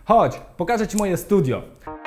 Chodź, pokażę Ci moje studio.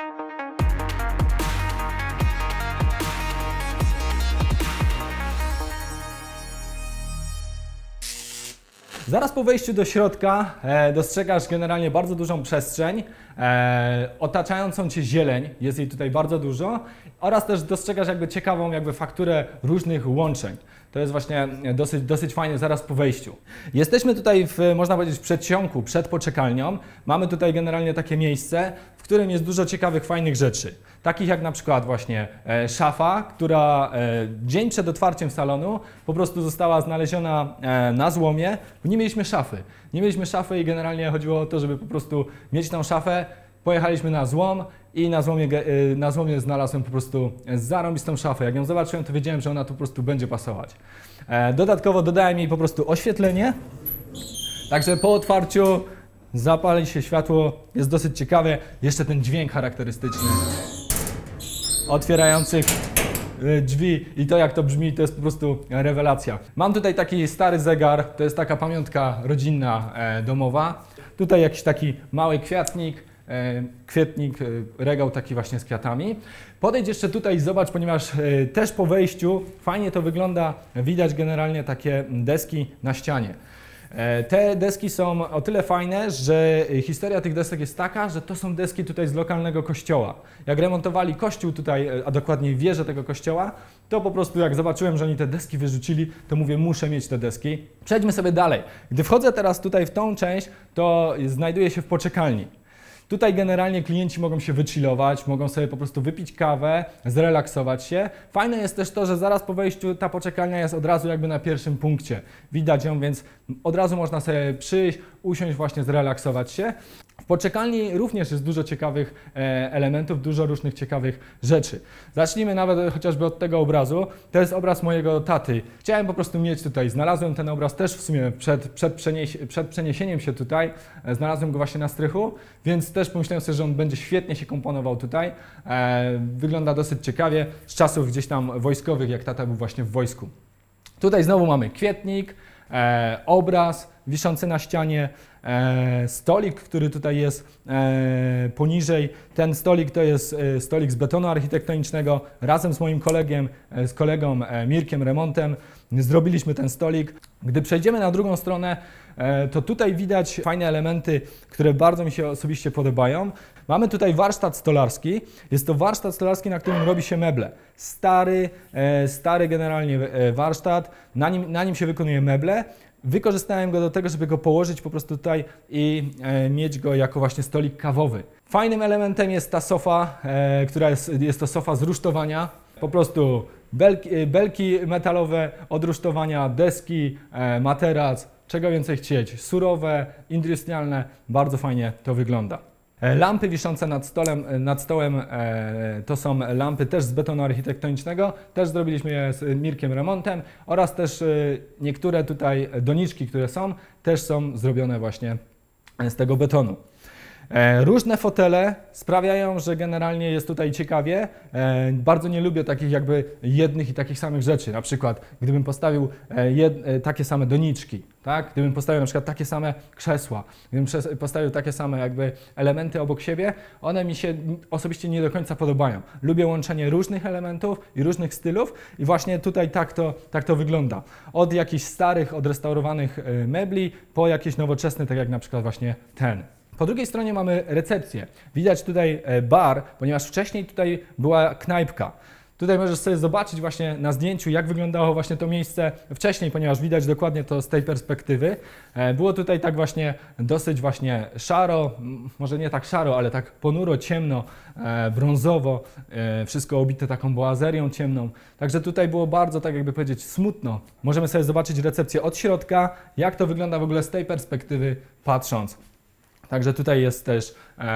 Zaraz po wejściu do środka dostrzegasz generalnie bardzo dużą przestrzeń, otaczającą Cię zieleń, jest jej tutaj bardzo dużo, oraz też dostrzegasz ciekawą fakturę różnych łączeń. To jest właśnie dosyć fajne zaraz po wejściu. Jesteśmy tutaj można powiedzieć, w przedsionku, przed poczekalnią. Mamy tutaj generalnie takie miejsce, w którym jest dużo ciekawych, fajnych rzeczy. Takich jak na przykład właśnie szafa, która dzień przed otwarciem salonu po prostu została znaleziona na złomie. Nie mieliśmy szafy. Nie mieliśmy szafy i generalnie chodziło o to, żeby po prostu mieć tą szafę. Pojechaliśmy na złom i na złomie znalazłem po prostu zarąbistą szafę. Jak ją zobaczyłem, to wiedziałem, że ona tu po prostu będzie pasować. Dodatkowo dodałem jej po prostu oświetlenie. Także po otwarciu zapali się światło, jest dosyć ciekawe. Jeszcze ten dźwięk charakterystyczny otwierających drzwi i to jak to brzmi, to jest po prostu rewelacja. Mam tutaj taki stary zegar, to jest taka pamiątka rodzinna, domowa. Tutaj jakiś taki mały kwiatnik, regał taki właśnie z kwiatami. Podejdź jeszcze tutaj i zobacz, ponieważ też po wejściu fajnie to wygląda, widać generalnie takie deski na ścianie. Te deski są o tyle fajne, że historia tych desek jest taka, że to są deski tutaj z lokalnego kościoła. Jak remontowali kościół tutaj, a dokładniej wieżę tego kościoła, to po prostu jak zobaczyłem, że oni te deski wyrzucili, to mówię, muszę mieć te deski. Przejdźmy sobie dalej. Gdy wchodzę teraz tutaj w tą część, to znajduję się w poczekalni. Tutaj generalnie klienci mogą się wychillować, mogą sobie po prostu wypić kawę, zrelaksować się. Fajne jest też to, że zaraz po wejściu ta poczekalnia jest od razu na pierwszym punkcie. Widać ją, więc od razu można sobie przyjść, usiąść, właśnie zrelaksować się. W poczekalni również jest dużo ciekawych elementów, dużo różnych ciekawych rzeczy. Zacznijmy nawet chociażby od tego obrazu. To jest obraz mojego taty. Chciałem po prostu mieć tutaj, znalazłem ten obraz też w sumie przed przeniesieniem się tutaj. Znalazłem go właśnie na strychu, więc też pomyślałem sobie, że on będzie świetnie się komponował tutaj. Wygląda dosyć ciekawie, z czasów gdzieś tam wojskowych, jak tata był właśnie w wojsku. Tutaj znowu mamy kwietnik, obraz wiszący na ścianie, stolik, który tutaj jest poniżej. Ten stolik to jest stolik z betonu architektonicznego. Razem z moim kolegą Mirkiem Remontem zrobiliśmy ten stolik. Gdy przejdziemy na drugą stronę, to tutaj widać fajne elementy, które bardzo mi się osobiście podobają. Mamy tutaj warsztat stolarski. Jest to warsztat stolarski, na którym robi się meble. Stary generalnie warsztat, na nim się wykonuje meble. Wykorzystałem go do tego, żeby go położyć po prostu tutaj i mieć go jako właśnie stolik kawowy. Fajnym elementem jest ta sofa, która jest to sofa z rusztowania. Po prostu belki metalowe od rusztowania, deski, materac, czego więcej chcieć. Surowe, industrialne, bardzo fajnie to wygląda. Lampy wiszące nad stołem to są lampy też z betonu architektonicznego, też zrobiliśmy je z Mirkiem Remontem oraz też niektóre tutaj doniczki, które są, też są zrobione właśnie z tego betonu. Różne fotele sprawiają, że generalnie jest tutaj ciekawie. Bardzo nie lubię takich jednych i takich samych rzeczy. Na przykład, gdybym postawił takie same doniczki, tak? Gdybym postawił na przykład takie same krzesła, gdybym postawił takie same elementy obok siebie, one mi się osobiście nie do końca podobają. Lubię łączenie różnych elementów i różnych stylów i właśnie tutaj tak to wygląda. Od jakichś starych, odrestaurowanych mebli po jakieś nowoczesne, tak jak na przykład właśnie ten. Po drugiej stronie mamy recepcję. Widać tutaj bar, ponieważ wcześniej tutaj była knajpka. Tutaj możesz sobie zobaczyć właśnie na zdjęciu, jak wyglądało właśnie to miejsce wcześniej, ponieważ widać dokładnie to z tej perspektywy. Było tutaj tak właśnie dosyć właśnie szaro, może nie tak szaro, ale tak ponuro, ciemno, brązowo, wszystko obite taką boazerią ciemną. Także tutaj było bardzo, tak jakby powiedzieć, smutno. Możemy sobie zobaczyć recepcję od środka, jak to wygląda w ogóle z tej perspektywy patrząc. Także tutaj jest też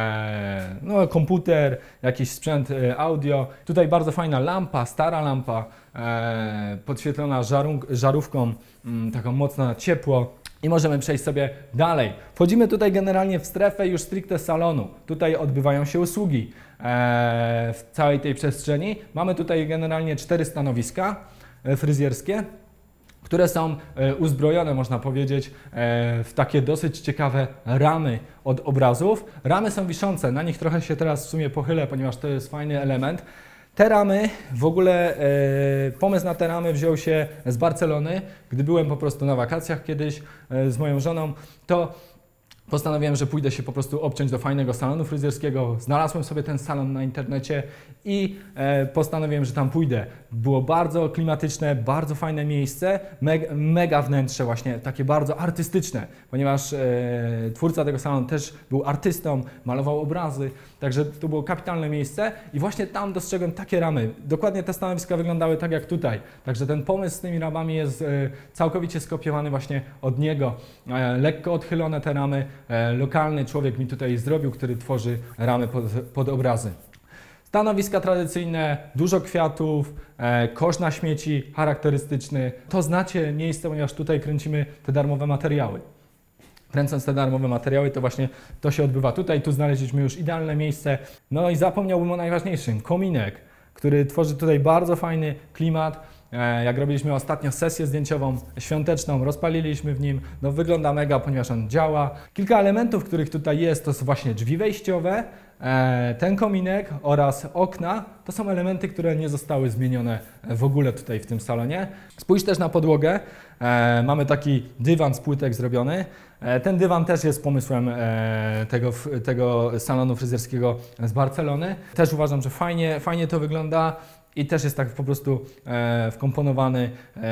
komputer, jakiś sprzęt audio. Tutaj bardzo fajna lampa, stara lampa, podświetlona żarówką, taką mocno na ciepło. I możemy przejść sobie dalej. Wchodzimy tutaj generalnie w strefę już stricte salonu. Tutaj odbywają się usługi w całej tej przestrzeni. Mamy tutaj generalnie 4 stanowiska fryzjerskie. które są uzbrojone, można powiedzieć, w takie dosyć ciekawe ramy od obrazów. Ramy są wiszące, na nich trochę się teraz w sumie pochylę, ponieważ to jest fajny element. Te ramy, w ogóle pomysł na te ramy wziął się z Barcelony. Gdy byłem po prostu na wakacjach kiedyś z moją żoną, to postanowiłem, że pójdę się po prostu obciąć do fajnego salonu fryzjerskiego. Znalazłem sobie ten salon na internecie i postanowiłem, że tam pójdę. Było bardzo klimatyczne, bardzo fajne miejsce, mega wnętrze właśnie, takie bardzo artystyczne, ponieważ twórca tego salonu też był artystą, malował obrazy, także to było kapitalne miejsce i właśnie tam dostrzegłem takie ramy. Dokładnie te stanowiska wyglądały tak jak tutaj, także ten pomysł z tymi ramami jest całkowicie skopiowany właśnie od niego. Lekko odchylone te ramy, lokalny człowiek mi tutaj zrobił, który tworzy ramy pod obrazy. Stanowiska tradycyjne, dużo kwiatów, kosz na śmieci charakterystyczny. To znacie miejsce, ponieważ tutaj kręcimy te darmowe materiały. Kręcąc te darmowe materiały, to właśnie to się odbywa tutaj. Tu znaleźliśmy już idealne miejsce. No i zapomniałbym o najważniejszym, kominek, który tworzy tutaj bardzo fajny klimat. Jak robiliśmy ostatnio sesję zdjęciową świąteczną, rozpaliliśmy w nim, no wygląda mega, ponieważ on działa. Kilka elementów, których tutaj jest, to są właśnie drzwi wejściowe, ten kominek oraz okna. To są elementy, które nie zostały zmienione w ogóle tutaj w tym salonie. Spójrz też na podłogę. Mamy taki dywan z płytek zrobiony. Ten dywan też jest pomysłem tego salonu fryzjerskiego z Barcelony. Też uważam, że fajnie to wygląda. I też jest tak po prostu wkomponowany,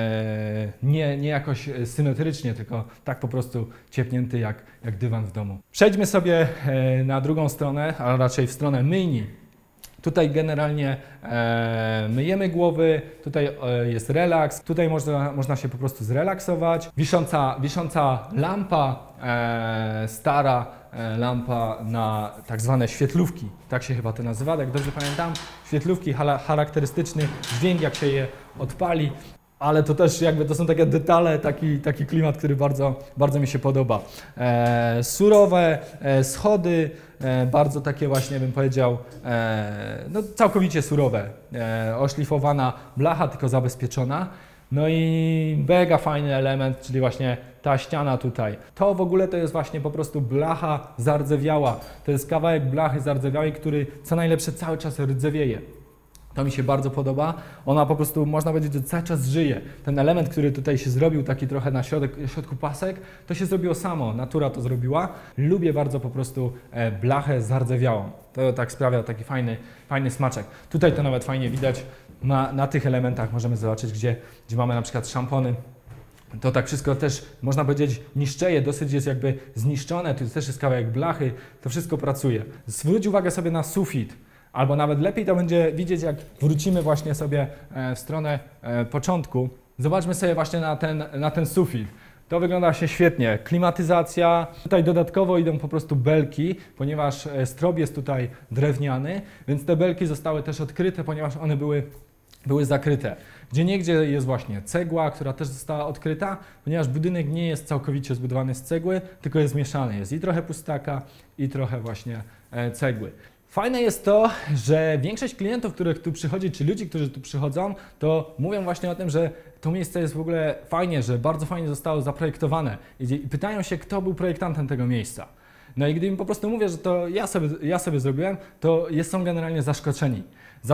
nie jakoś symetrycznie, tylko tak po prostu ciepnięty jak dywan w domu. Przejdźmy sobie na drugą stronę, a raczej w stronę myjni. Tutaj generalnie myjemy głowy, tutaj jest relaks, tutaj można się po prostu zrelaksować. Wisząca lampa, stara lampa na tak zwane świetlówki, tak się chyba to nazywa, jak dobrze pamiętam. Świetlówki, charakterystyczny dźwięk, jak się je odpali. Ale to też jakby to są takie detale, taki klimat, który bardzo mi się podoba. Surowe schody, bardzo takie właśnie bym powiedział, no całkowicie surowe. Oszlifowana blacha, tylko zabezpieczona. No i mega fajny element, czyli właśnie ta ściana tutaj. To w ogóle to jest właśnie po prostu blacha zardzewiała. To jest kawałek blachy zardzewiałej, który co najlepsze cały czas rdzewieje. To mi się bardzo podoba. Ona po prostu, można powiedzieć, że cały czas żyje. Ten element, który tutaj się zrobił, taki trochę na środku pasek, to się zrobiło samo. Natura to zrobiła. Lubię bardzo po prostu blachę zardzewiałą. To tak sprawia taki fajny smaczek. Tutaj to nawet fajnie widać. Na tych elementach możemy zobaczyć, gdzie mamy na przykład szampony. To tak wszystko też, można powiedzieć, niszczeje, dosyć jest jakby zniszczone. Tu też jest kawałek blachy. To wszystko pracuje. Zwróć uwagę sobie na sufit. Albo nawet lepiej to będzie widzieć, jak wrócimy właśnie sobie w stronę początku. Zobaczmy sobie właśnie na ten sufit. To wygląda się świetnie. Klimatyzacja. Tutaj dodatkowo idą po prostu belki, ponieważ strop jest tutaj drewniany, więc te belki zostały też odkryte, ponieważ one były zakryte. Gdzieniegdzie jest właśnie cegła, która też została odkryta, ponieważ budynek nie jest całkowicie zbudowany z cegły, tylko jest mieszany. Jest i trochę pustaka, i trochę właśnie cegły. Fajne jest to, że większość klientów, których tu przychodzi, czy ludzi, którzy tu przychodzą, to mówią właśnie o tym, że to miejsce jest w ogóle fajnie, że bardzo fajnie zostało zaprojektowane i pytają się, kto był projektantem tego miejsca. No i gdy im po prostu mówię, że to ja sobie zrobiłem, to są generalnie zaskoczeni.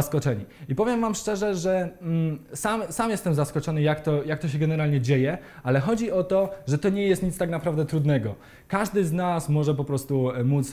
I powiem Wam szczerze, że sam jestem zaskoczony, jak to się generalnie dzieje, ale chodzi o to, że to nie jest nic tak naprawdę trudnego. Każdy z nas może po prostu móc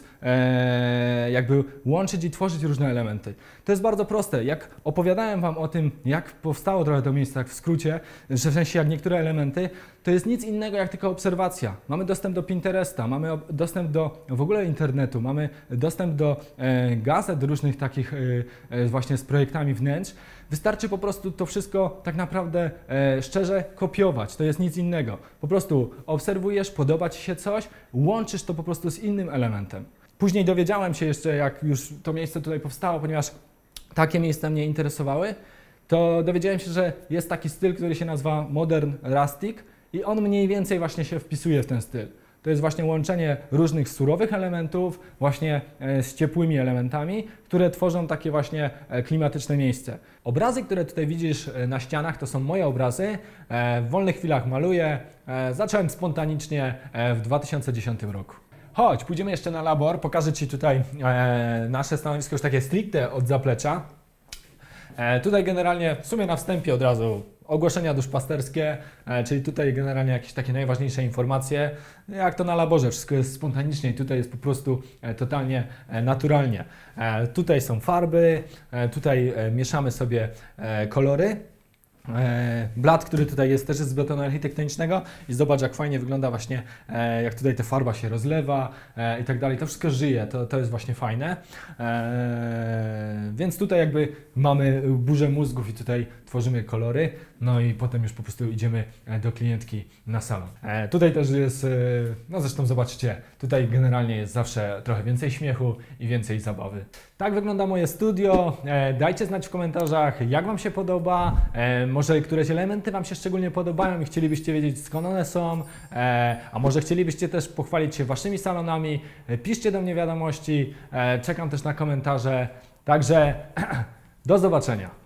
jakby łączyć i tworzyć różne elementy. To jest bardzo proste. Jak opowiadałem Wam o tym, jak powstało trochę to miejsce, tak w skrócie, że w sensie jak niektóre elementy, to jest nic innego jak tylko obserwacja. Mamy dostęp do Pinteresta, mamy dostęp do w ogóle internetu, mamy dostęp do gazet różnych takich właśnie z projektami wnętrz. Wystarczy po prostu to wszystko tak naprawdę szczerze kopiować. To jest nic innego. Po prostu obserwujesz, podoba Ci się coś, łączysz to po prostu z innym elementem. Później dowiedziałem się jeszcze, jak już to miejsce tutaj powstało, ponieważ takie miejsca mnie interesowały, to dowiedziałem się, że jest taki styl, który się nazywa Modern Rustic i on mniej więcej właśnie się wpisuje w ten styl. to jest właśnie łączenie różnych surowych elementów właśnie z ciepłymi elementami, które tworzą takie właśnie klimatyczne miejsce. Obrazy, które tutaj widzisz na ścianach, to są moje obrazy. W wolnych chwilach maluję. Zacząłem spontanicznie w 2010 roku. Chodź, pójdziemy jeszcze na labor, pokażę Ci tutaj nasze stanowisko już takie stricte od zaplecza. Tutaj generalnie w sumie na wstępie od razu ogłoszenia duszpasterskie, czyli tutaj generalnie jakieś takie najważniejsze informacje, jak to na laborze, wszystko jest spontanicznie i tutaj jest po prostu totalnie naturalnie. Tutaj są farby, tutaj mieszamy sobie kolory. Blat, który tutaj jest, też jest z betonu architektonicznego i zobacz, jak fajnie wygląda właśnie, jak tutaj ta farba się rozlewa i tak dalej. To wszystko żyje, to jest właśnie fajne. Więc tutaj jakby mamy burzę mózgów i tutaj tworzymy kolory, no i potem już po prostu idziemy do klientki na salon. Tutaj też jest, no zresztą zobaczcie, tutaj generalnie jest zawsze trochę więcej śmiechu i więcej zabawy. Tak wygląda moje studio. Dajcie znać w komentarzach, jak Wam się podoba, może któreś elementy Wam się szczególnie podobają i chcielibyście wiedzieć, skąd one są, a może chcielibyście też pochwalić się Waszymi salonami. Piszcie do mnie wiadomości, czekam też na komentarze. Także do zobaczenia.